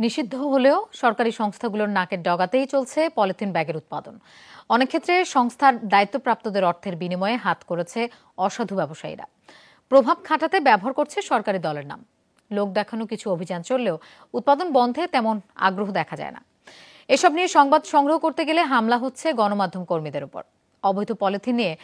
নিষিদ্ধ হলেও সরকারি সংস্থাগুলোর নাকের ডগাতেই চলছে পলিথিন ব্যাগের উৎপাদন। অনেক ক্ষেত্রে সংস্থার দায়িত্বপ্রাপ্তদের অর্থের বিনিময়ে হাত করেছে অসাধু ব্যবসায়ীরা। প্রভাব খাটাতে ব্যবহার করছে সরকারি দলের নাম। লোক দেখানো কিছু অভিযান চললেও উৎপাদন বন্ধে তেমন আগ্রহ দেখা যায় না। এসব নিয়ে সংবাদ সংগ্রহ করতে গেলে হামলা হচ্ছে গণমাধ্যম কর্মীদের উপর। অবৈধ পলিথিন নিয়ে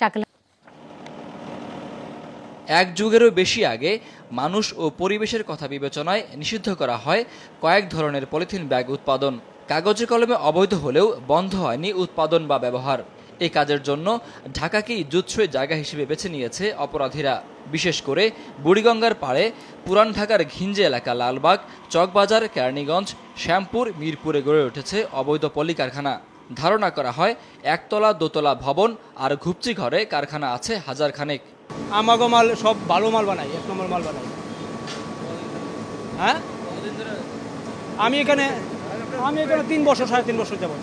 এক যুগেরও বেশি আগে মানুষ ও পরিবেশের কথা বিবেচনায় নিষিদ্ধ করা হয় কয়েক ধরনের পলিথিন ব্যাগ উৎপাদন। কাগজে কলমে অবৈধ হলেও বন্ধ হয়নি উৎপাদন বা ব্যবহার। এই কাজের জন্য ঢাকাকেই জুৎসই জায়গা হিসেবে বেছে নিয়েছে অপরাধীরা। বিশেষ করে বুড়িগঙ্গার পাড়ে পুরান ঢাকার ঘিঞ্জে এলাকা, লালবাগ, চকবাজার, কেরানীগঞ্জ, শ্যামপুর, মিরপুরে গড়ে উঠেছে অবৈধ পলি কারখানা। ধারণা করা হয় একতলা দোতলা ভবন আর ঘুপচি ঘরে কারখানা আছে হাজার খানেক। আমাগো মাল সব ভালো মাল বানাই, 1 নম্বর মাল বানাই। হ্যাঁ, আমি এখানে 3 বছর 3.5 বছর যাবত।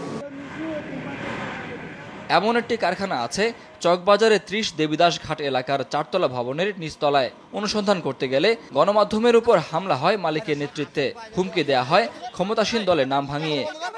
এমন একটি কারখানা আছে চকবাজারে 30 দেবীদাস ঘাট এলাকার 4তলা ভবনের নিচতলায়। অনুসন্ধান করতে গেলে গণমাধ্যমের উপর হামলা হয় মালিকের নেতৃত্বে। হুমকি দেয়া হয় ক্ষমতাসীন দলের নাম ভাঙিয়ে।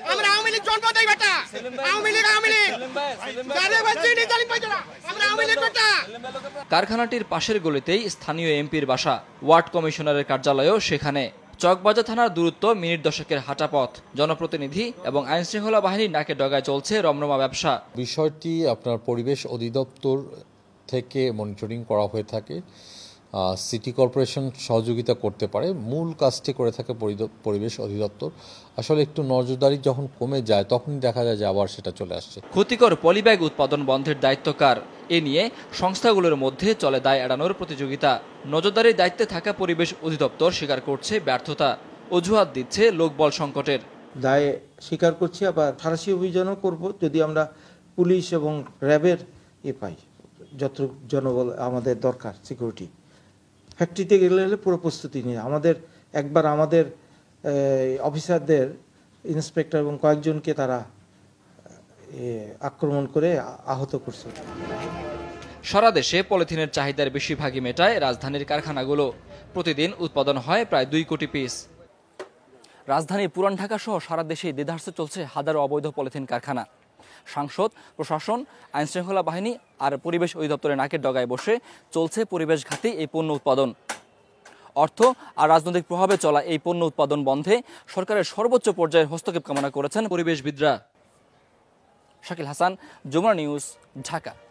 কারখানাটির পাশের গলিতেই স্থানীয় এমপির বাসা। ওয়ার্ড কমিশনারের কার্যালয়ও সেখানে। চকবাজার থানার দূরত্ব মিনিট 10-এর হাঁটা পথ। জনপ্রতিনিধি এবং আইনশৃঙ্খলা বাহিনীর নাকে ডগায় চলছে রমরমা ব্যবসা। বিষয়টি আপনার পরিবেশ অধিদপ্তর থেকে মনিটরিং করা হয়ে থাকে। সিটি কর্পোরেশন সহযোগিতা করতে পারে, মূল কাজটি করে থাকে পরিবেশ অধিদপ্তর। আসলে একটু নজরদারি যখন কমে যায় তখনই দেখা যায় যে আবার সেটা চলে আসছে। ক্ষতিকর পলিব্যাগ উৎপাদন বন্ধের দায়িত্ব কার? এ নিয়ে সংস্থাগুলোর মধ্যে চলে দায় এড়ানোর প্রতিযোগিতা। নজরদারির দায়িত্বে থাকা পরিবেশ অধিদপ্তর স্বীকার করছে ব্যর্থতা। অজুহাত দিচ্ছে লোকবল সংকটের। দায় স্বীকার করছি, আবার সারাশি অভিযানও করব যদি আমরা পুলিশ এবং র্যাবের পাই, যত জনবল আমাদের দরকার। সিকিউরিটি ফ্যাক্টরিতে গেলে পুরো প্রস্তুতি নিয়ে আমাদের অফিসারদের, ইন্সপেক্টর এবং কয়েকজনকে তারা আক্রমণ করে আহত করছে। সারা দেশে পলিথিনের চাহিদার বেশিরভাগই মেটায় রাজধানীর কারখানাগুলো। প্রতিদিন উৎপাদন হয় প্রায় 2 কোটি পিস। রাজধানী পুরান ঢাকা সহ সারা দেশে দেদারসে চলছে হাজারো অবৈধ পলিথিন কারখানা। সাংসদ, প্রশাসন, আইনশৃঙ্খলা বাহিনী আর পরিবেশ অধিদপ্তরের নাকের ডগায় বসে চলছে পরিবেশঘাতী এই পণ্য উৎপাদন। অর্থ আর রাজনৈতিক প্রভাবে চলা এই পণ্য উৎপাদন বন্ধে সরকারের সর্বোচ্চ পর্যায়ের হস্তক্ষেপ কামনা করেছেন পরিবেশবিদরা। শাকিল হাসান, যমুনা নিউজ, ঢাকা।